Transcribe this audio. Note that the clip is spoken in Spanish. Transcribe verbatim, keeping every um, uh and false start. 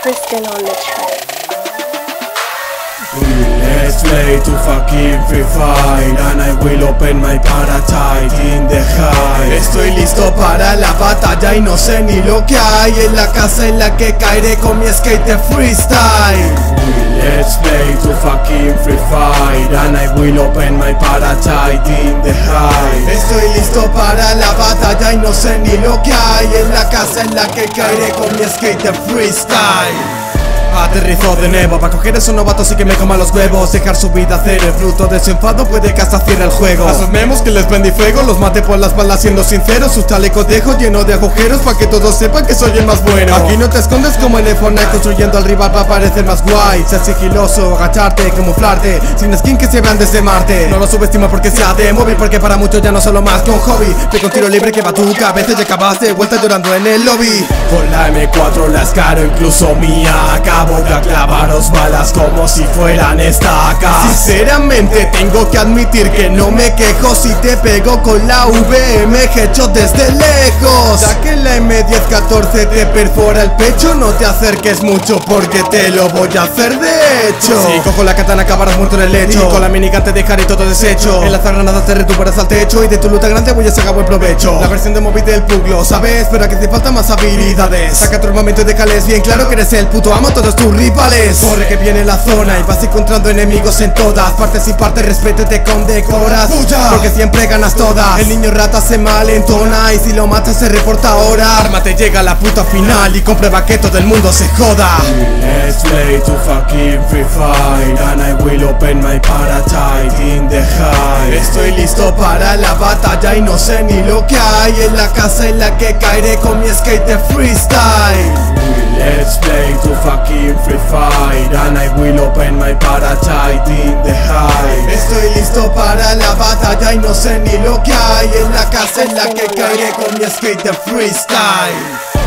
Tristan on the track. Let's play to fucking Free Fire, and I will open my parasite in the high. Estoy listo para la batalla y no sé ni lo que hay en la casa en la que caeré con mi skate de freestyle. Let's play to fucking Free Fire, and I will open my parasite in the high. Estoy listo para la batalla y no sé ni lo que hay en la casa en la que caeré con mi skate de freestyle. Aterrizó de nuevo para coger esos novatos y que me coman los huevos. Dejar su vida hacer el fruto de su enfado puede que hasta cierre el juego. A sus memos que les prendí fuego, los maté por la espalda siendo sincero. Sus chalecos dejo lleno de agujeros para que todos sepan que soy el más bueno. Aquí no te escondes como el Fortnite construyendo al rival para parecer más guay. Ser sigiloso, agacharte, camuflarte, sin skin que se vean desde Marte. No lo subestimo porque sea de móvil, porque para muchos ya no solo más que un hobby. Ve con tiro libre que va tu cabeza y acabas de vuelta llorando en el lobby. Con la eme cuatro la escaro incluso mía. Acabo de clavaros balas como si fueran estacas. Sinceramente tengo que admitir que no me quejo si te pego con la V M hecho desde lejos. Ya que la eme diez catorce te perfora el pecho, no te acerques mucho porque te lo voy a hacer de hecho. Si cojo la katana acabarás muerto en el lecho, y con la minigun te dejaré todo deshecho. En las granadas te retumbarás al techo y de tu luta grande voy a sacar buen provecho. La versión de móvil del pug lo sabes, pero aquí te faltan más habilidades. Saca tu armamento y déjales bien claro que eres el puto amo todos tus rivales. Corre que viene la zona y vas encontrando enemigos en todas partes y partes, respétete con decoras, porque siempre ganas todas. El niño rata se malentona y si lo matas se reporta ahora. Ármate, llega la puta final y comprueba que todo el mundo se joda. Let's play to fucking Free Fire, and I will open my parasite in the high. Estoy listo para la batalla y no sé ni lo que hay en la casa en la que caeré con mi skate de freestyle. Let's play to fucking Free Fire, and I will open my parasite in the high. Estoy listo para la batalla y no sé ni lo que hay en la casa en la que caeré con mi skate de freestyle.